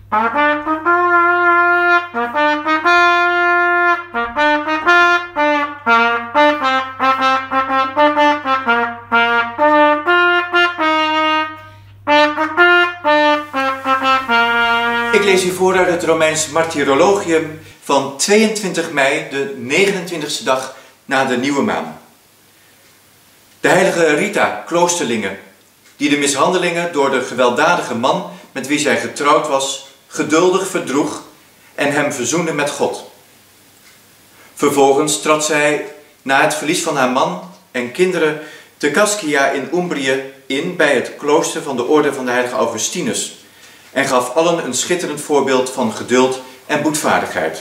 Ik lees u voor uit het Romeins Martyrologium van 22 mei, de 29e dag na de nieuwe maan. De heilige Rita, kloosterlinge, die de mishandelingen door de gewelddadige man met wie zij getrouwd was, geduldig verdroeg en hem verzoende met God. Vervolgens trad zij, na het verlies van haar man en kinderen, te Cascia in Umbrië in bij het klooster van de orde van de heilige Augustinus en gaf allen een schitterend voorbeeld van geduld en boetvaardigheid.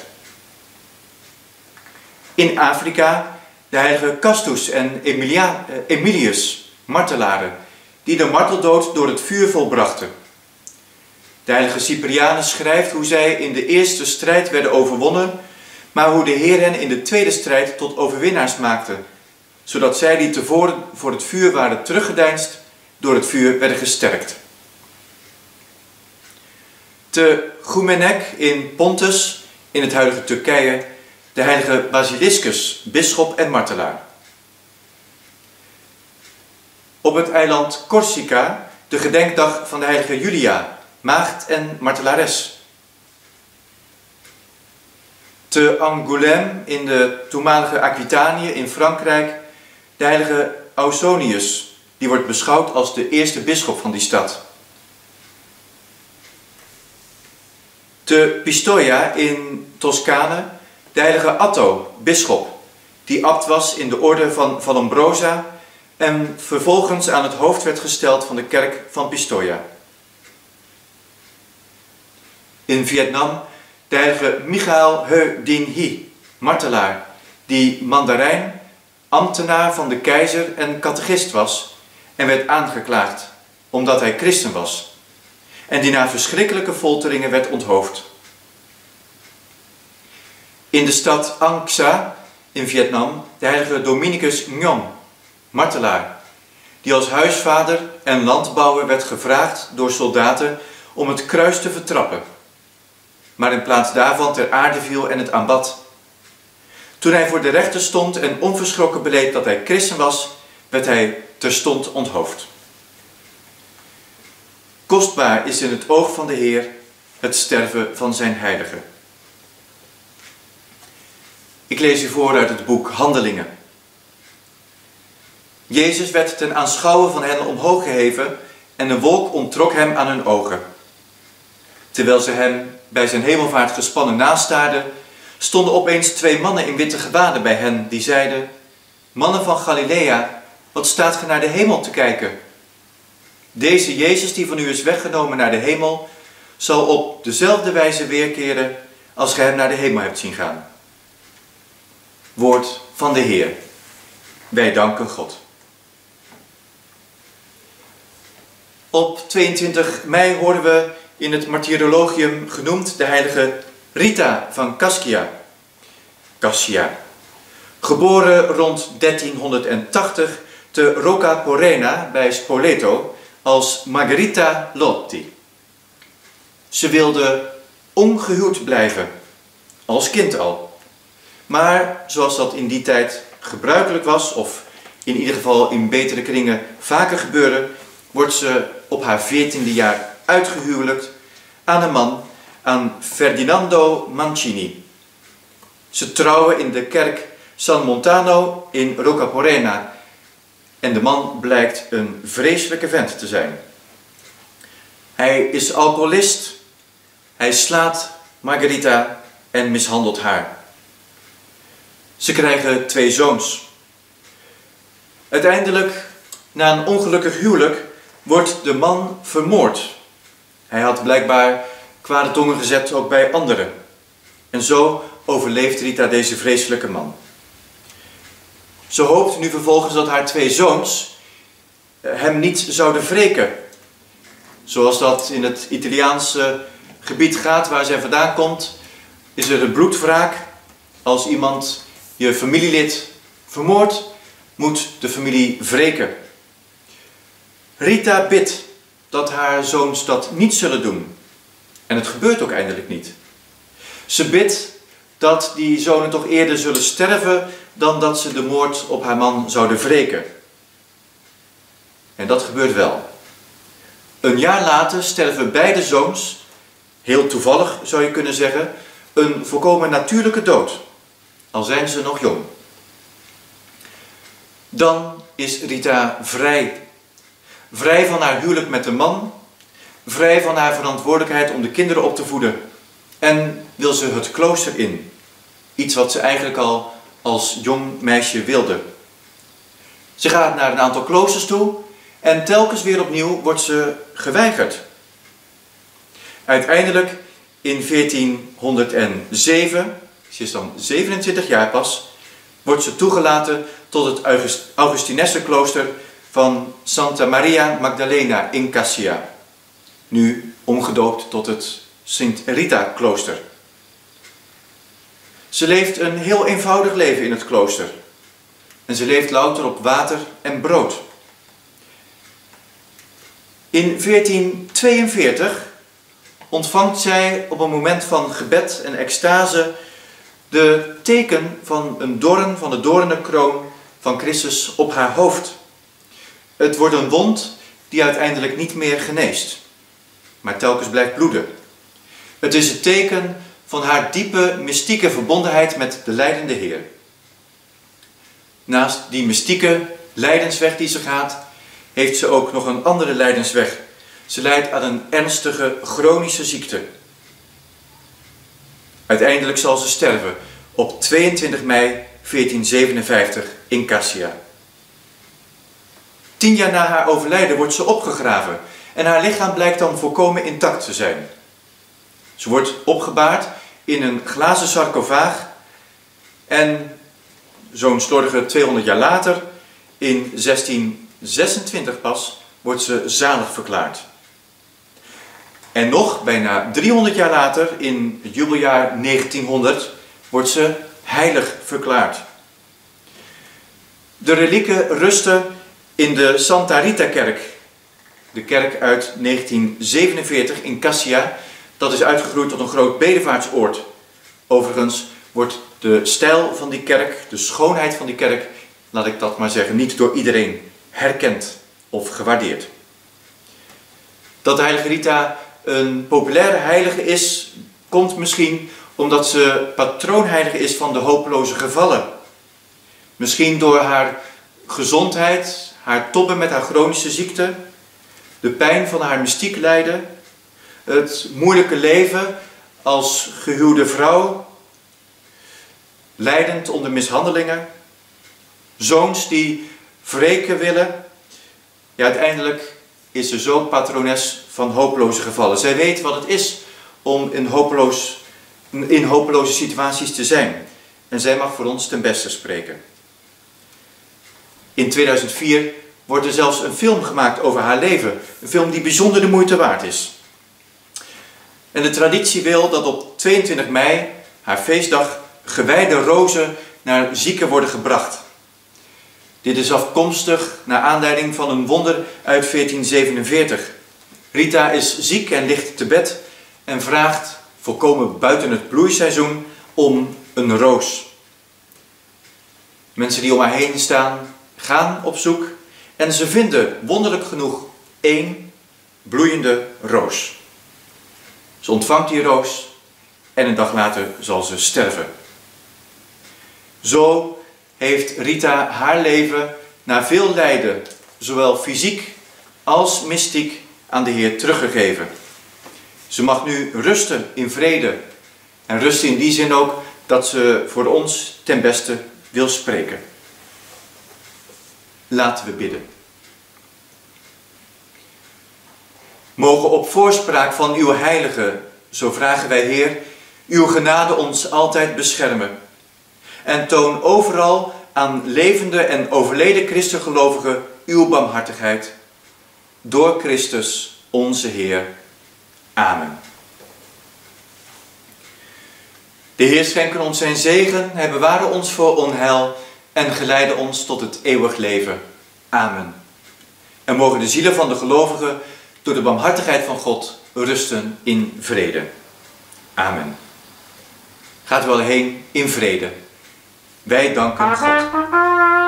In Afrika de heilige Castus en Emilius, martelaren, die de marteldood door het vuur volbrachten. De heilige Cyprianus schrijft hoe zij in de eerste strijd werden overwonnen, maar hoe de Heer hen in de tweede strijd tot overwinnaars maakte, zodat zij die tevoren voor het vuur waren teruggedeinsd, door het vuur werden gesterkt. Te Goumennec in Pontus, in het huidige Turkije, de heilige Basiliscus, bisschop en martelaar. Op het eiland Corsica de gedenkdag van de heilige Julia, maagd en martelares. Te Angoulême in de toenmalige Aquitanië in Frankrijk de heilige Ausonius, die wordt beschouwd als de eerste bisschop van die stad. Te Pistoia in Toscane de heilige Atto, bisschop, die abt was in de orde van Vallombrosa en vervolgens aan het hoofd werd gesteld van de kerk van Pistoia. In Vietnam de heilige Michael Heu Dinh Hy, martelaar, die mandarijn, ambtenaar van de keizer en catechist was en werd aangeklaagd omdat hij christen was en die na verschrikkelijke folteringen werd onthoofd. In de stad Ang Sa in Vietnam de heilige Dominicus Nhon, martelaar, die als huisvader en landbouwer werd gevraagd door soldaten om het kruis te vertrappen, maar in plaats daarvan ter aarde viel en het aanbad. Toen hij voor de rechter stond en onverschrokken beleed dat hij christen was, werd hij terstond onthoofd. Kostbaar is in het oog van de Heer het sterven van zijn heiligen. Ik lees u voor uit het boek Handelingen. Jezus werd ten aanschouwen van hen omhoog geheven en een wolk onttrok hem aan hun ogen. Terwijl ze hem bij zijn hemelvaart gespannen nastaarden, stonden opeens twee mannen in witte gewaden bij hen, die zeiden: Mannen van Galilea, wat staat ge naar de hemel te kijken? Deze Jezus die van u is weggenomen naar de hemel, zal op dezelfde wijze weerkeren als ge hem naar de hemel hebt zien gaan. Woord van de Heer. Wij danken God. Op 22 mei horen we in het Martyrologium genoemd de heilige Rita van Cascia. Geboren rond 1380 te Rocca Porena bij Spoleto als Margherita Lotti. Ze wilde ongehuwd blijven, als kind al. Maar zoals dat in die tijd gebruikelijk was, of in ieder geval in betere kringen vaker gebeurde, wordt ze op haar 14e jaar uitgehuwelijkt aan een man, aan Ferdinando Mancini. Ze trouwen in de kerk San Montano in Rocca Porena en de man blijkt een vreselijke vent te zijn. Hij is alcoholist, hij slaat Margherita en mishandelt haar. Ze krijgen 2 zoons. Uiteindelijk, na een ongelukkig huwelijk, wordt de man vermoord. Hij had blijkbaar kwade tongen gezet ook bij anderen. En zo overleeft Rita deze vreselijke man. Ze hoopt nu vervolgens dat haar 2 zoons hem niet zouden wreken. Zoals dat in het Italiaanse gebied gaat waar zij vandaan komt, is er een bloedwraak. Als iemand je familielid vermoordt, moet de familie wreken. Rita bidt dat haar zoons dat niet zullen doen. En het gebeurt ook eindelijk niet. Ze bidt dat die zonen toch eerder zullen sterven dan dat ze de moord op haar man zouden wreken. En dat gebeurt wel. Een jaar later sterven beide zoons, heel toevallig zou je kunnen zeggen, een volkomen natuurlijke dood, al zijn ze nog jong. Dan is Rita vrij. Vrij van haar huwelijk met de man, vrij van haar verantwoordelijkheid om de kinderen op te voeden en wil ze het klooster in. Iets wat ze eigenlijk al als jong meisje wilde. Ze gaat naar een aantal kloosters toe en telkens weer opnieuw wordt ze geweigerd. Uiteindelijk in 1407, ze is dan 27 jaar pas, wordt ze toegelaten tot het Augustinessenklooster van Santa Maria Magdalena in Cassia. Nu omgedoopt tot het Sint Rita klooster. Ze leeft een heel eenvoudig leven in het klooster. En ze leeft louter op water en brood. In 1442 ontvangt zij op een moment van gebed en extase de teken van een doorn, van de doornenkroon van Christus op haar hoofd. Het wordt een wond die uiteindelijk niet meer geneest, maar telkens blijft bloeden. Het is het teken van haar diepe, mystieke verbondenheid met de lijdende Heer. Naast die mystieke lijdensweg die ze gaat, heeft ze ook nog een andere lijdensweg. Ze lijdt aan een ernstige chronische ziekte. Uiteindelijk zal ze sterven op 22 mei 1457 in Cassia. 10 jaar na haar overlijden wordt ze opgegraven en haar lichaam blijkt dan volkomen intact te zijn. Ze wordt opgebaard in een glazen sarcofaag en zo'n slordige 200 jaar later, in 1626 pas, wordt ze zalig verklaard. En nog bijna 300 jaar later, in het jubeljaar 1900, wordt ze heilig verklaard. De relieken rusten in de Santa Rita kerk, de kerk uit 1947 in Cassia. Dat is uitgegroeid tot een groot bedevaartsoord. Overigens wordt de stijl van die kerk, de schoonheid van die kerk, laat ik dat maar zeggen, niet door iedereen herkend of gewaardeerd. Dat de heilige Rita een populaire heilige is, komt misschien omdat ze patroonheilige is van de hopeloze gevallen. Misschien door haar gezondheid, haar tobben met haar chronische ziekte, de pijn van haar mystiek lijden, het moeilijke leven als gehuwde vrouw, lijdend onder mishandelingen, zoons die wreken willen. Ja, uiteindelijk is ze zo patrones van hopeloze gevallen. Zij weet wat het is om in hopeloze situaties te zijn. En zij mag voor ons ten beste spreken. In 2004 wordt er zelfs een film gemaakt over haar leven. Een film die bijzonder de moeite waard is. En de traditie wil dat op 22 mei, haar feestdag, gewijde rozen naar zieken worden gebracht. Dit is afkomstig naar aanleiding van een wonder uit 1447. Rita is ziek en ligt te bed en vraagt, volkomen buiten het bloeiseizoen, om een roos. Mensen die om haar heen staan, gaan op zoek en ze vinden wonderlijk genoeg 1 bloeiende roos. Ze ontvangt die roos en een dag later zal ze sterven. Zo heeft Rita haar leven na veel lijden, zowel fysiek als mystiek, aan de Heer teruggegeven. Ze mag nu rusten in vrede. En rusten in die zin ook dat ze voor ons ten beste wil spreken. Laten we bidden. Mogen op voorspraak van uw heilige, zo vragen wij Heer, uw genade ons altijd beschermen. En toon overal aan levende en overleden christengelovigen uw barmhartigheid. Door Christus onze Heer. Amen. De Heer schenke ons zijn zegen, hij beware ons voor onheil en geleide ons tot het eeuwig leven. Amen. En mogen de zielen van de gelovigen door de barmhartigheid van God rusten in vrede. Amen. Gaat wel heen in vrede. Wij danken God.